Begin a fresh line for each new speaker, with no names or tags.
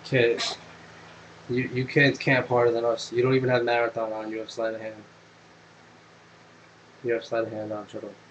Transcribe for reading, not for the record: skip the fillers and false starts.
Kid, you kids camp harder than us. You don't even have marathon on. You have sleight of hand. You have sleight of hand on, shut up.